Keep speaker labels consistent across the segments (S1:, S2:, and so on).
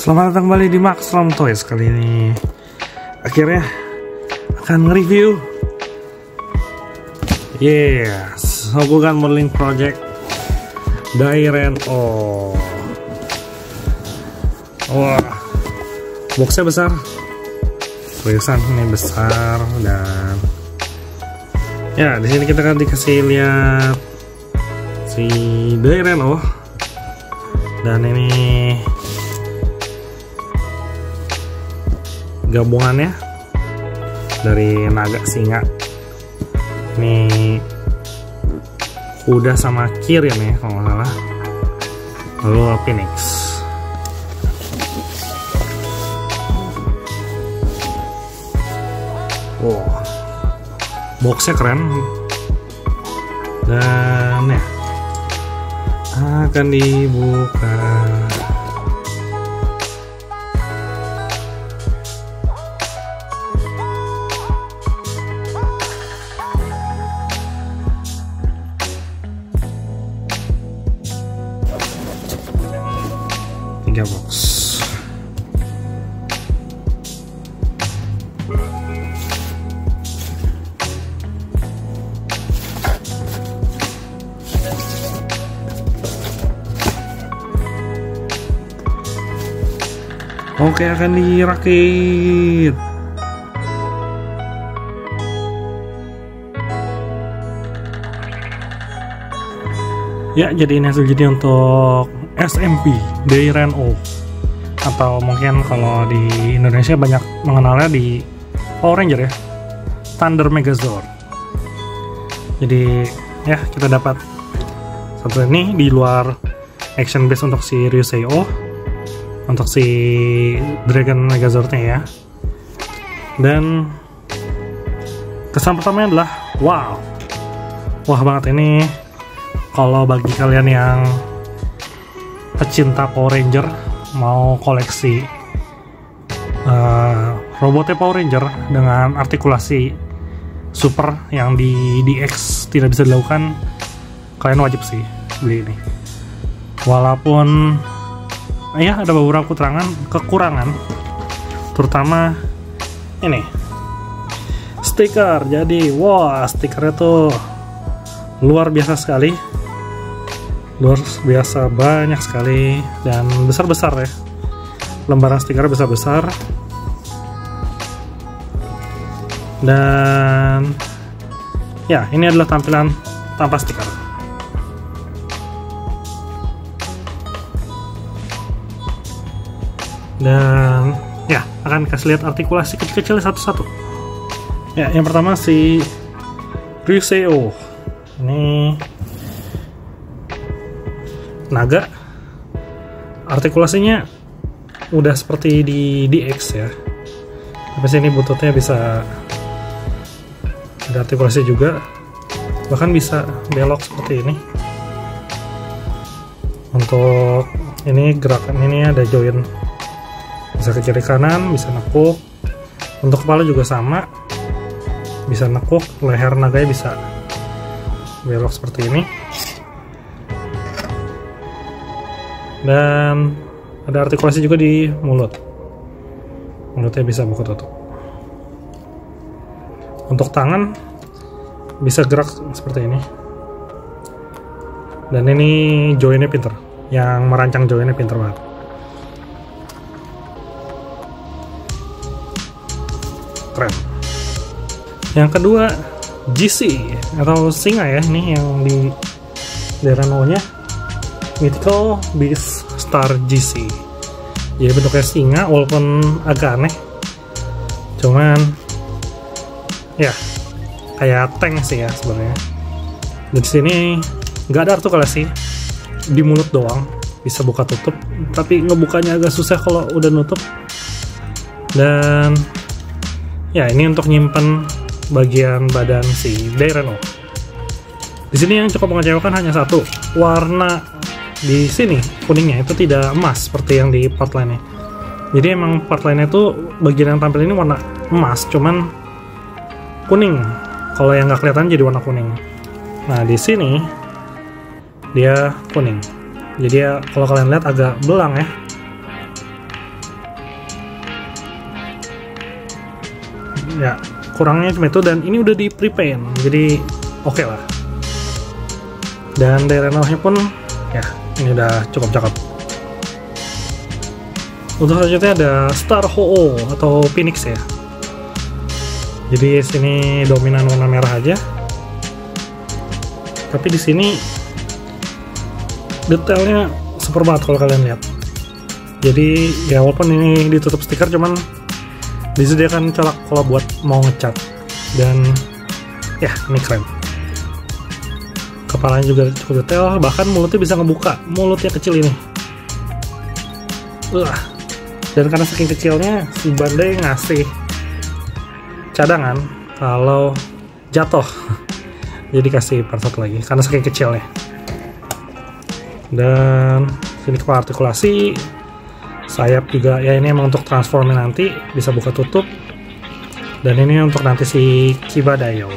S1: Selamat datang kembali di Maxrom Toys. Kali ini akhirnya akan nge-review Shokugan Modeling Project Dairen-O. Wah, boxnya besar, tulisan ini besar, dan ya di sini kita akan dikasih lihat si Dairen-O, dan ini gabungannya dari naga, singa, ini kuda sama kirin ya kalau nggak salah, lalu phoenix. Wow, boxnya keren, dan ya akan dibuka. Tiga box. Oke, akan dirakit. Ya, jadi ini hasil jadi untuk SMP Dairen-O, atau mungkin kalau di Indonesia banyak mengenalnya di Power Ranger ya, Thunder Megazord. Jadi ya, kita dapat satu ini di luar action base untuk si Ryusei-O, untuk si Dragon Megazord-nya ya. Dan kesan pertamanya adalah wah banget ini. Kalau bagi kalian yang pecinta Power Ranger, mau koleksi robotnya Power Ranger dengan artikulasi super yang di DX tidak bisa dilakukan, kalian wajib sih beli ini. Walaupun ya ada beberapa kekurangan, terutama ini stiker. Jadi stikernya tuh luar biasa sekali, luar biasa banyak sekali, dan besar-besar ya, lembaran stiker besar-besar. Dan ya, ini adalah tampilan tanpa stiker. Dan ya, akan kasih lihat artikulasi kecil-kecil satu-satu. Ya, yang pertama si Ryusei-O, ini naga, artikulasinya udah seperti di DX ya, tapi sini bututnya bisa ada artikulasi juga, bahkan bisa belok seperti ini. Untuk ini gerakan ini ada join, bisa ke kiri kanan, bisa nekuk. Untuk kepala juga sama, bisa nekuk. Leher naganya bisa belok seperti ini, dan ada artikulasi juga di mulut. Mulutnya bisa buka tutup. Untuk tangan bisa gerak seperti ini, dan ini joinnya pinter, yang merancang joinnya pinter banget. Keren. Yang kedua GC atau singa ya, ini yang di Dairen-O nya, Mythical Beast Star GC. Jadi bentuknya singa, walaupun agak aneh, cuman ya kayak tank sih ya sebenarnya. Di sini nggak ada artikulasi, di mulut doang, bisa buka tutup, tapi ngebukanya agak susah kalau udah nutup. Dan ya, ini untuk nyimpen bagian badan si Dairen-O. Di sini yang cukup mengecewakan hanya satu, warna di sini kuningnya itu tidak emas seperti yang di part lainnya. Jadi emang part lainnya itu bagian yang tampil ini warna emas, cuman kuning. Kalau yang nggak kelihatan jadi warna kuning. Nah, di sini dia kuning. Jadi ya kalau kalian lihat agak belang ya. ya kurangnya cuma itu, dan ini udah di pre-paint jadi oke lah. Dan dari renonya pun ya ini udah cukup cakep. Untuk selanjutnya ada Star Ho-Oh atau Phoenix ya. Jadi sini dominan warna merah aja. Tapi di sini detailnya super banget kalau kalian lihat. Jadi ya walaupun ini ditutup stiker, cuman disediakan colok kalau buat mau ngecat. Dan ya ini keren. Kepalanya juga cukup detail, bahkan mulutnya bisa ngebuka. Mulutnya kecil ini. Dan karena saking kecilnya, si Bandai ngasih cadangan kalau jatuh. Jadi kasih part satu lagi karena saking kecilnya. Dan sini kepala artikulasi, sayap juga ya, ini emang untuk transforming nanti bisa buka tutup. Dan ini untuk nanti si Kibadayo.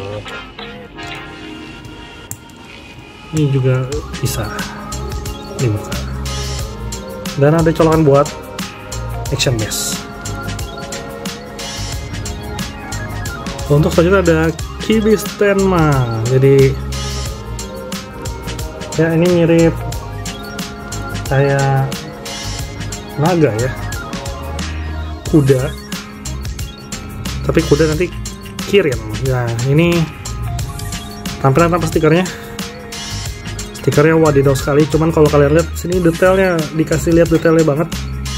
S1: Ini juga bisa dibuka. Dan ada colokan buat action base. Untuk selanjutnya ada Kibis Tenma. Jadi ya ini mirip kayak naga ya, kuda, tapi kuda nanti kirim. Nah ini tampilan tanpa stikernya wadidaw sekali. Cuman kalau kalian lihat sini detailnya, dikasih lihat detailnya banget.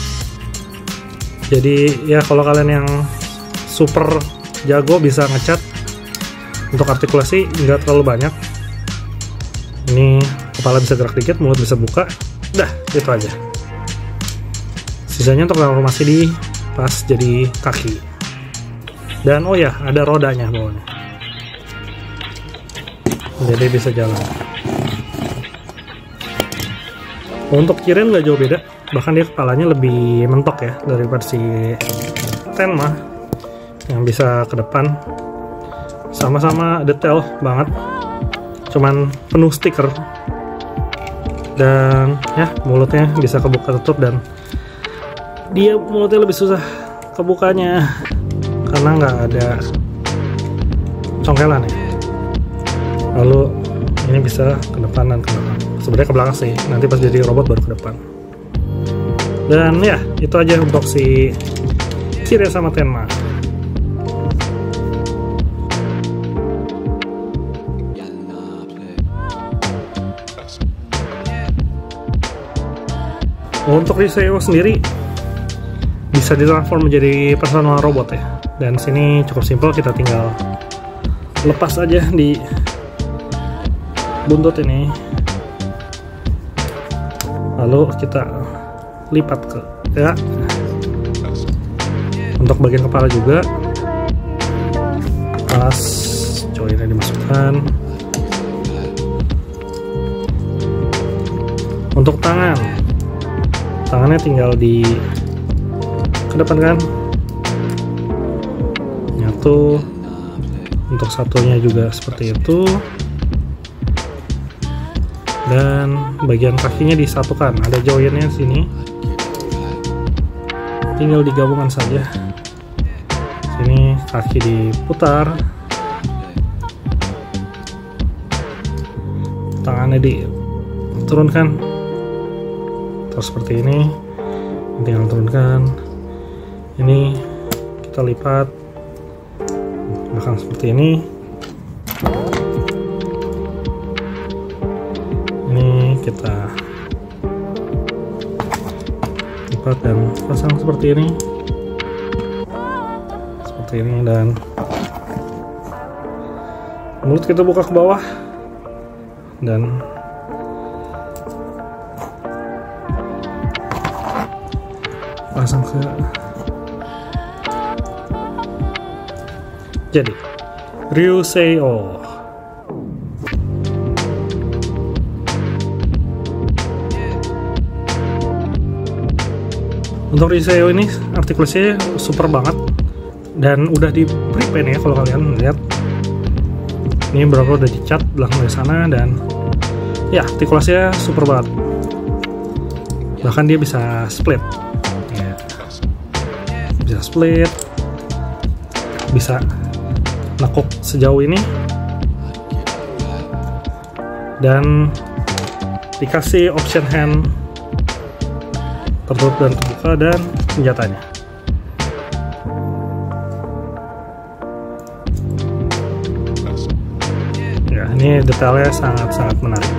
S1: Jadi ya kalau kalian yang super jago bisa ngecat. Untuk artikulasi nggak terlalu banyak. Ini kepala bisa gerak dikit, mulut bisa buka. Dah, itu aja. Sisanya untuk transformasi di pas jadi kaki. Dan oh ya, ada rodanya bawahnya. Jadi bisa jalan. Untuk Kirin nggak jauh beda, bahkan dia kepalanya lebih mentok ya dari versi Tenma yang bisa ke depan. Sama-sama detail banget, cuman penuh stiker. Dan ya mulutnya bisa kebuka tutup, dan dia mulutnya lebih susah kebukanya karena nggak ada congkelan ya. Lalu ini bisa ke depan dan ke belakang. Sebenarnya ke belakang sih, nanti pas jadi robot baru ke depan. Dan ya itu aja untuk si Kirin sama Tenma. Untuk Riseo sendiri bisa ditransform menjadi personal robot ya. Dan sini cukup simpel, kita tinggal lepas aja di buntut ini. Lalu kita lipat ke ya. Untuk bagian kepala juga pas joinnya dimasukkan. Untuk tangannya tinggal di kedepankan, nyatu. Untuk satunya juga seperti itu, dan bagian kakinya disatukan, ada joinnya sini, tinggal digabungkan saja. Sini kaki diputar, tangannya diturunkan terus seperti ini, tinggal turunkan. Ini kita lipat belakang seperti ini. Ini kita lipat dan pasang seperti ini, dan mulut kita buka ke bawah dan pasang ke. Jadi Ryuseo. Untuk Ryuseo ini artikulasinya super banget dan udah di pre-paint ya kalau kalian lihat. Ini berapa udah dicat belakang dari sana, dan ya artikulasinya super banget. Bahkan dia bisa split. Ya. Bisa split. bisa nekuk sejauh ini, dan dikasih option hand tertutup dan terbuka, dan senjatanya. Ya, ini detailnya sangat-sangat menarik.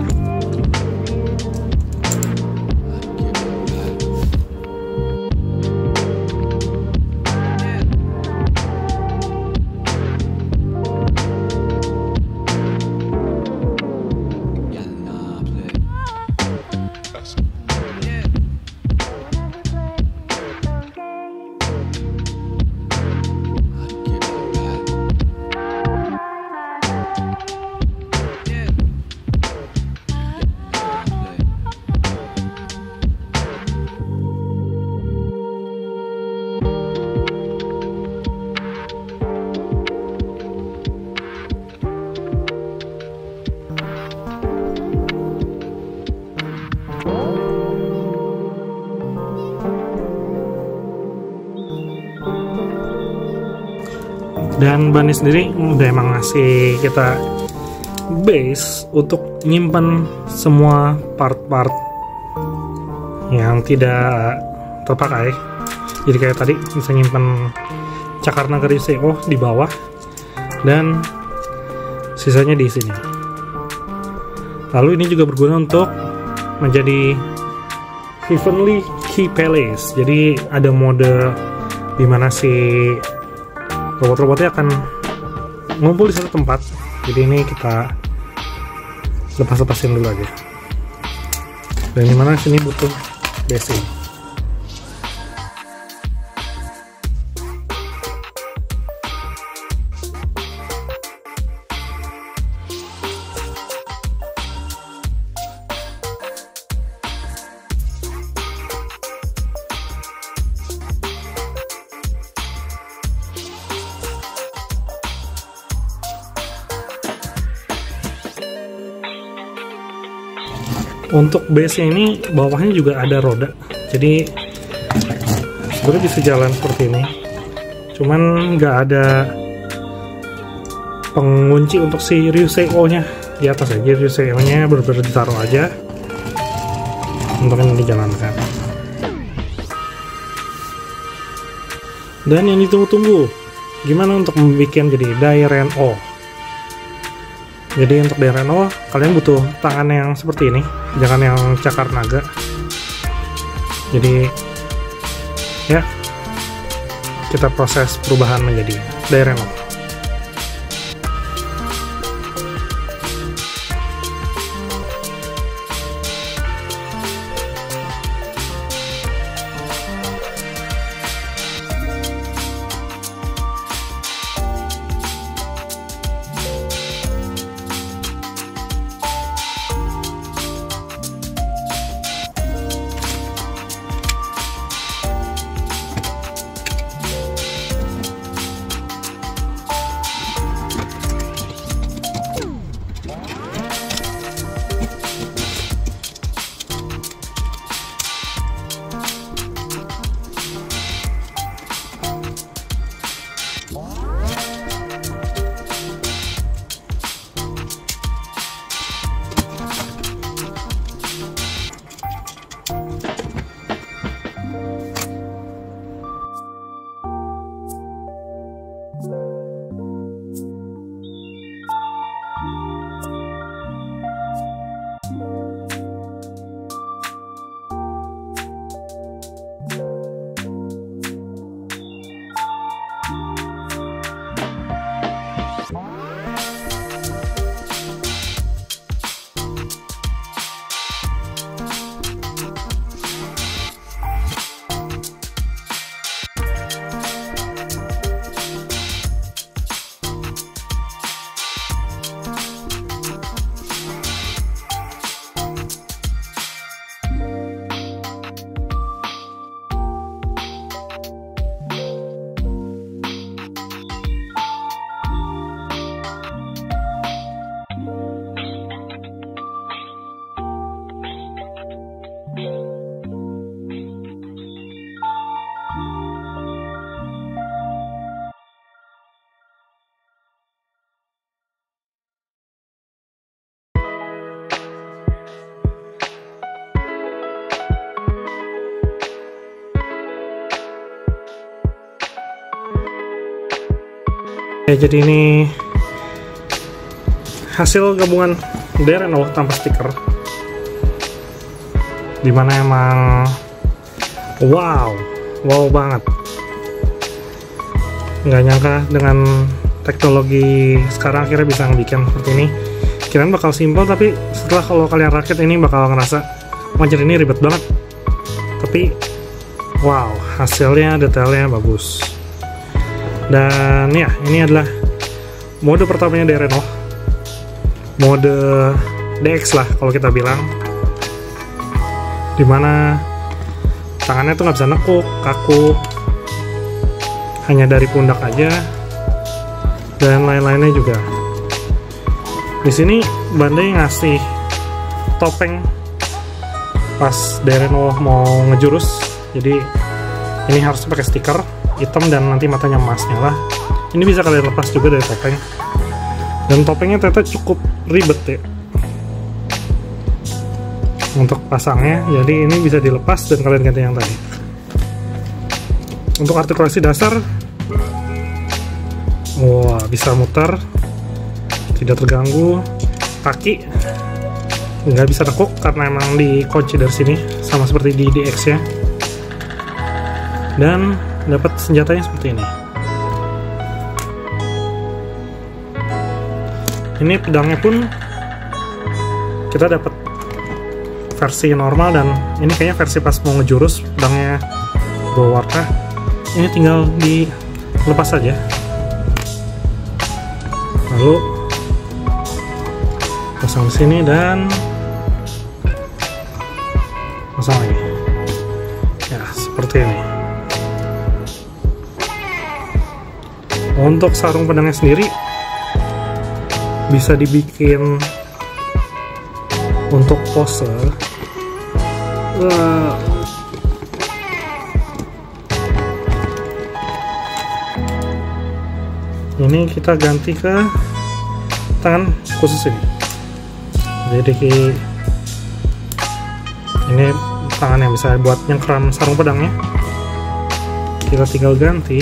S1: Dan Bani sendiri udah emang ngasih kita base untuk nyimpan semua part-part yang tidak terpakai. Jadi kayak tadi bisa nyimpan cakar naga Ryuseo di bawah, dan sisanya di sini. Lalu ini juga berguna untuk menjadi Heavenly Key Palace. Jadi ada mode dimana si robot-robotnya akan ngumpul di satu tempat. Jadi ini kita lepas-lepasin dulu aja. Dan dimana sini butuh basic. Untuk base ini bawahnya juga ada roda, jadi sebenarnya bisa jalan seperti ini, cuman nggak ada pengunci untuk si Ryuseo nya di atas aja. Ryuseo nya benar-benar ditaruh aja untuk ini dijalankan. Dan yang ditunggu-tunggu, gimana untuk membuat jadi Daireno. Jadi untuk Daireno kalian butuh tangan yang seperti ini, jangan yang cakar naga. Jadi ya, kita proses perubahan menjadi Daireno. Ya, jadi ini hasil gabungan Drano tanpa stiker, dimana emang wow banget. Nggak nyangka dengan teknologi sekarang akhirnya bisa bikin seperti ini. Kirain bakal simpel, tapi setelah kalau kalian rakit ini bakal ngerasa wajar ini ribet banget. Tapi wow, hasilnya detailnya bagus. Dan ya, ini adalah mode pertamanya Drano, mode DX lah kalau kita bilang, dimana tangannya tuh nggak bisa nekuk, kaku, hanya dari pundak aja, dan lain-lainnya juga. Di sini Bandai ngasih topeng pas Drano mau ngejurus, jadi ini harus pakai stiker hitam dan nanti matanya emasnya lah. Ini bisa kalian lepas juga dari topeng, dan topengnya ternyata cukup ribet ya untuk pasangnya, jadi ini bisa dilepas dan kalian ganti yang tadi. Untuk artikulasi dasar, wah, bisa muter, tidak terganggu. Kaki nggak bisa nekuk karena emang dikunci dari sini, sama seperti di DX ya. Dan dapat senjatanya seperti ini. Ini pedangnya pun kita dapat versi normal, dan ini kayaknya versi pas mau ngejurus pedangnya berwarna. Ini tinggal dilepas saja, lalu pasang di sini dan pasang lagi. Ya, seperti ini. Untuk sarung pedangnya sendiri bisa dibikin untuk pose. Ini kita ganti ke tangan khusus ini. Jadi ini tangan yang bisa buat nyengkeram sarung pedangnya. Kita tinggal ganti.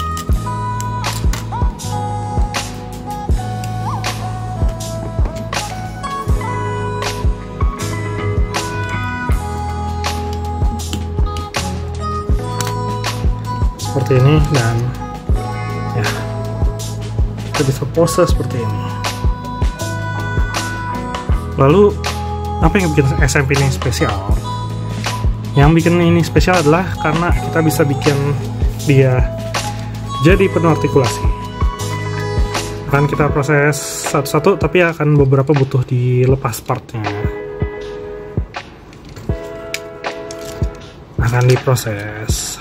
S1: Seperti ini, dan ya, kita bisa pose seperti ini. Lalu apa yang bikin SMP ini spesial? Yang bikin ini spesial adalah karena kita bisa bikin dia jadi penuh artikulasi. Akan kita proses satu-satu, tapi akan beberapa butuh dilepas partnya, akan diproses.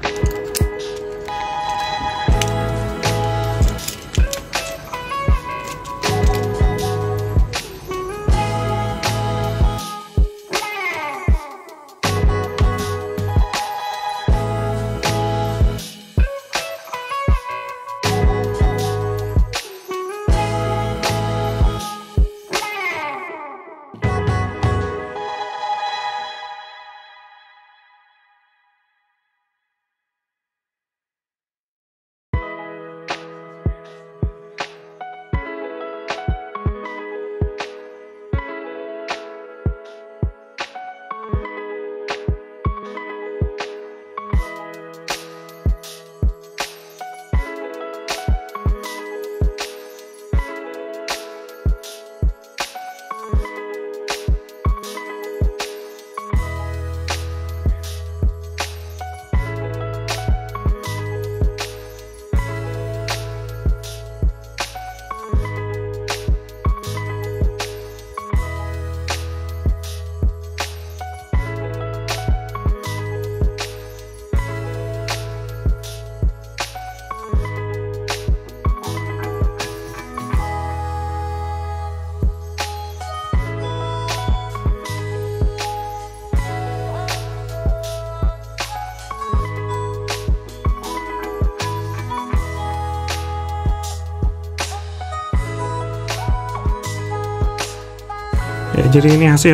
S1: Ya, jadi ini hasil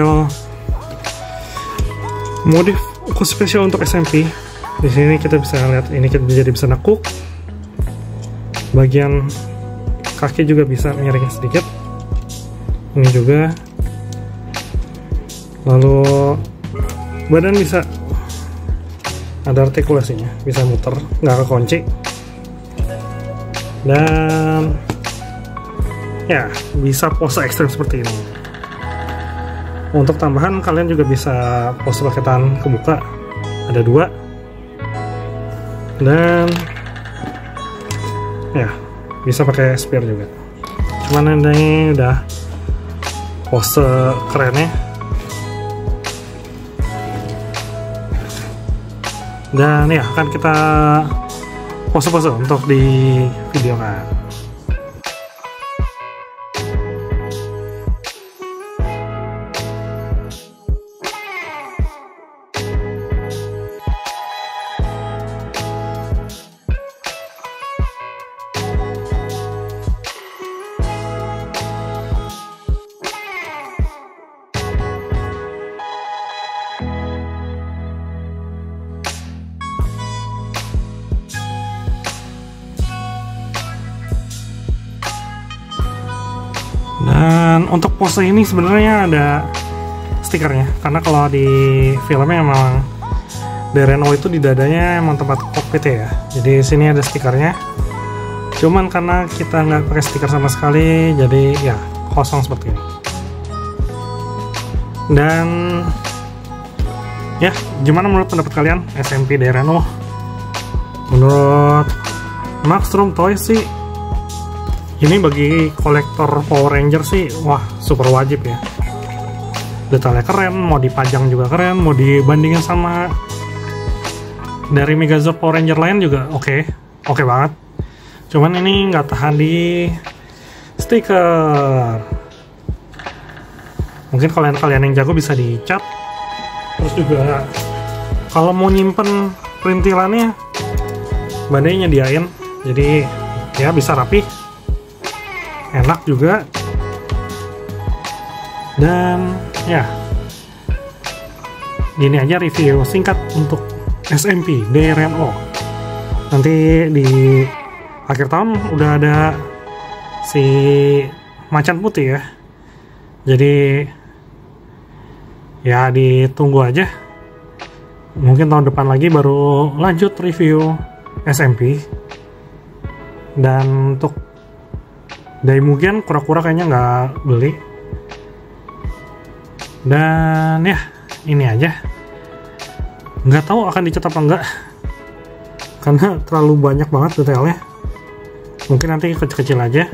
S1: modif khusus spesial untuk SMP. Di sini kita bisa lihat ini kita jadi bisa nekuk bagian kaki juga bisa miring sedikit, ini juga, lalu badan bisa ada artikulasinya, bisa muter, nggak kekunci, dan ya bisa pose ekstrim seperti ini. Untuk tambahan kalian juga bisa pose pakai tangan kebuka, ada 2, dan ya bisa pakai spear juga. Cuman ini udah pose kerennya. Dan ya akan kita pose-pose untuk di video kan. Dan untuk pose ini sebenarnya ada stikernya, karena kalau di filmnya emang DRNO itu di dadanya emang tempat kokpit ya. Jadi sini ada stikernya. Cuman karena kita nggak pakai stiker sama sekali, jadi ya kosong seperti ini. Dan ya, gimana menurut pendapat kalian SMP DRNO? Menurut Maxstrom Toys sih, ini bagi kolektor Power Ranger sih, wah super wajib ya. Detailnya keren, mau dipajang juga keren, mau dibandingin sama dari Megazord Power Ranger lain juga oke banget. Cuman ini nggak tahan di stiker. Mungkin kalian yang jago bisa dicat. Terus juga kalau mau nyimpen perintilannya, bandanya nyediain, jadi ya bisa rapi, enak juga. Dan ya gini aja review singkat untuk SMP DRNO. Nanti di akhir tahun udah ada si macan putih ya, jadi ya ditunggu aja. Mungkin tahun depan lagi baru lanjut review SMP. Dan untuk Daimugen kura-kura kayaknya nggak beli. Dan ya ini aja, nggak tahu akan dicat apa enggak karena terlalu banyak banget detailnya. Mungkin nanti kecil-kecil aja.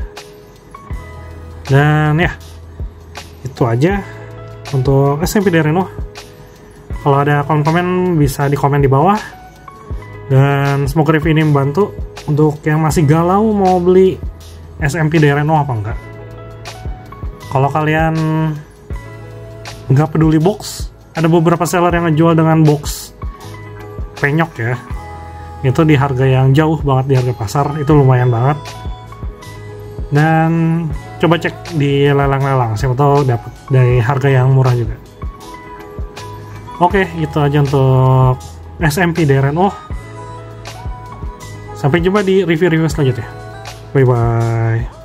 S1: Dan ya itu aja untuk SMP DRNO. Kalau ada komen-komen bisa di komen di bawah. Dan semoga review ini membantu untuk yang masih galau mau beli SMP DRNO apa enggak. Kalau kalian nggak peduli box, ada beberapa seller yang ngejual dengan box penyok ya, itu di harga yang jauh banget di harga pasar, itu lumayan banget. Dan coba cek di lelang-lelang, siapa tahu dapat dari harga yang murah juga. Oke, itu aja untuk SMP DRNO. Sampai jumpa di review-review selanjutnya. Bye bye.